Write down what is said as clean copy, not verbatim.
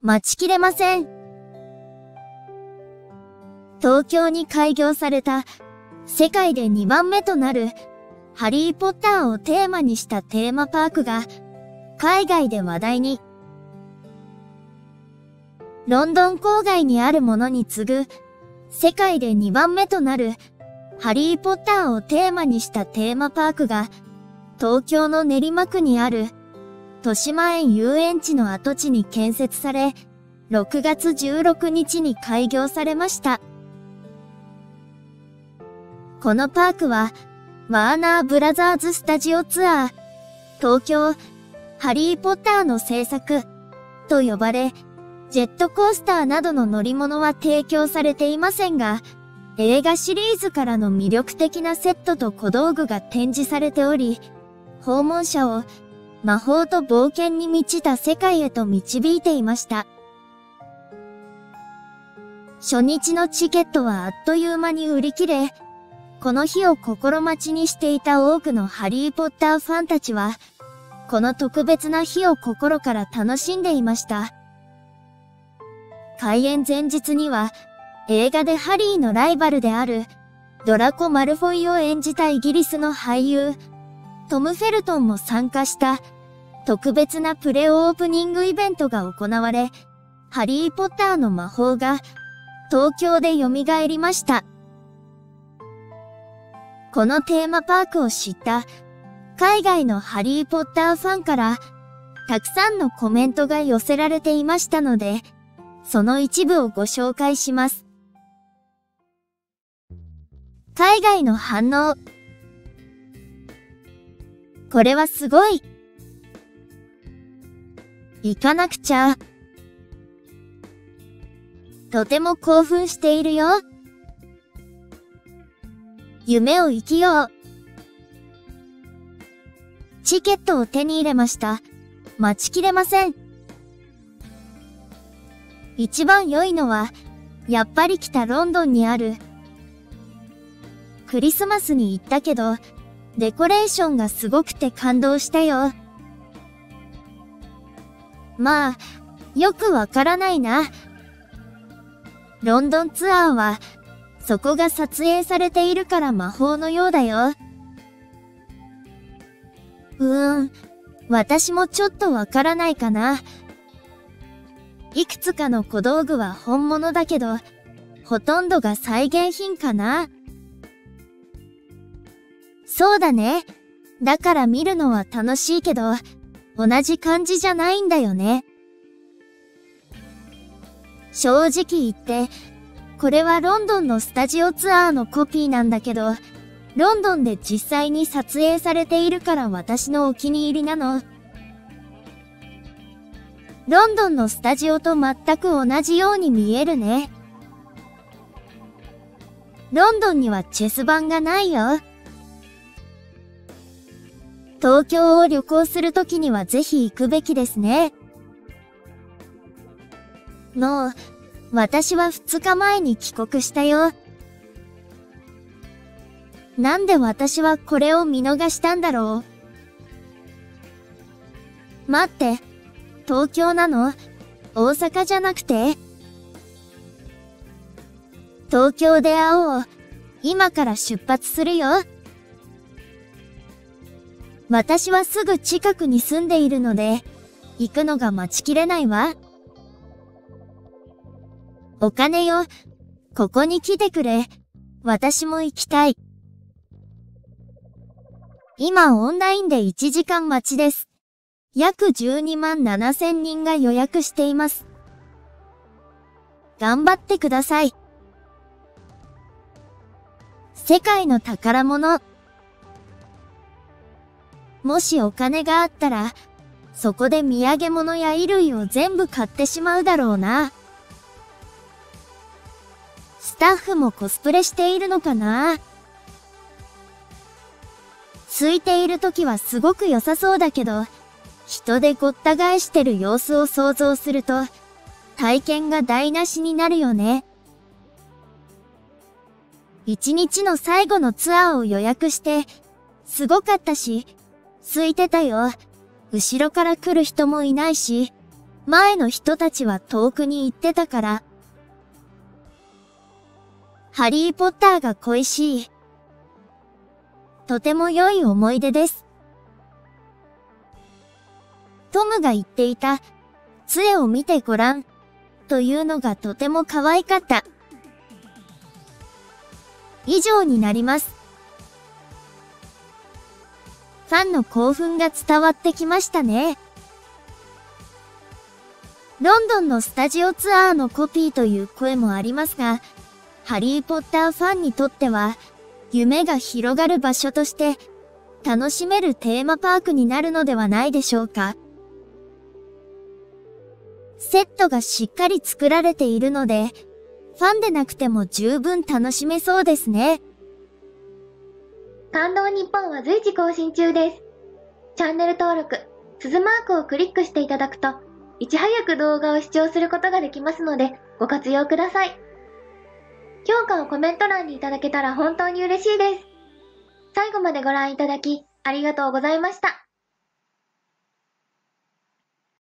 待ちきれません。東京に開業された世界で2番目となるハリーポッターをテーマにしたテーマパークが海外で話題に。ロンドン郊外にあるものに次ぐ世界で2番目となるハリーポッターをテーマにしたテーマパークが東京の練馬区にある豊島園遊園地の跡地に建設され、6月16日に開業されました。このパークは、ワーナーブラザーズスタジオツアー、東京、ハリーポッターの制作、と呼ばれ、ジェットコースターなどの乗り物は提供されていませんが、映画シリーズからの魅力的なセットと小道具が展示されており、訪問者を魔法と冒険に満ちた世界へと導いていました。初日のチケットはあっという間に売り切れ、この日を心待ちにしていた多くのハリーポッターファンたちは、この特別な日を心から楽しんでいました。開演前日には、映画でハリーのライバルであるドラコ・マルフォイを演じたイギリスの俳優、トム・フェルトンも参加した特別なプレオープニングイベントが行われ、ハリー・ポッターの魔法が東京で蘇りました。このテーマパークを知った海外のハリー・ポッターファンからたくさんのコメントが寄せられていましたので、その一部をご紹介します。海外の反応。これはすごい。行かなくちゃ。とても興奮しているよ。夢を生きよう。チケットを手に入れました。待ちきれません。一番良いのは、やっぱり来たロンドンにある。クリスマスに行ったけど、デコレーションがすごくて感動したよ。まあ、よくわからないな。ロンドンツアーは、そこが撮影されているから魔法のようだよ。私もちょっとわからないかな。いくつかの小道具は本物だけど、ほとんどが再現品かな。そうだね。だから見るのは楽しいけど、同じ感じじゃないんだよね。正直言って、これはロンドンのスタジオツアーのコピーなんだけど、ロンドンで実際に撮影されているから私のお気に入りなの。ロンドンのスタジオと全く同じように見えるね。ロンドンにはチェス盤がないよ。東京を旅行するときにはぜひ行くべきですね。もう、私は2日前に帰国したよ。なんで私はこれを見逃したんだろう。待って、東京なの？大阪じゃなくて？東京で会おう。今から出発するよ。私はすぐ近くに住んでいるので、行くのが待ちきれないわ。お金よ。ここに来てくれ。私も行きたい。今オンラインで1時間待ちです。約12万7千人が予約しています。頑張ってください。世界の宝物。もしお金があったら、そこで土産物や衣類を全部買ってしまうだろうな。スタッフもコスプレしているのかな？空いている時はすごく良さそうだけど、人でごった返してる様子を想像すると、体験が台無しになるよね。一日の最後のツアーを予約して、すごかったし、空いてたよ。後ろから来る人もいないし、 前の人たちは遠くに行ってたから。ハリーポッターが恋しい。とても良い思い出です。トムが言っていた、杖を見てごらん、というのがとても可愛かった。以上になります。ファンの興奮が伝わってきましたね。ロンドンのスタジオツアーのコピーという声もありますが、ハリーポッターファンにとっては、夢が広がる場所として、楽しめるテーマパークになるのではないでしょうか。セットがしっかり作られているので、ファンでなくても十分楽しめそうですね。 感動日本は随時更新中です。チャンネル登録、鈴マークをクリックしていただくと、いち早く動画を視聴することができますので、ご活用ください。評価をコメント欄にいただけたら本当に嬉しいです。最後までご覧いただき、ありがとうございました。